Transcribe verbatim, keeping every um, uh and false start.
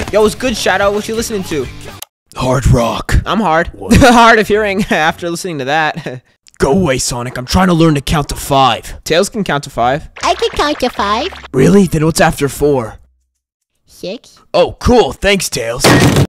Yo, what's good, Shadow? What you listening to? Hard rock. I'm hard. Hard of hearing after listening to that. Go away, Sonic. I'm trying to learn to count to five. Tails can count to five. I can count to five. Really? Then what's after four? Six. Oh, cool. Thanks, Tails.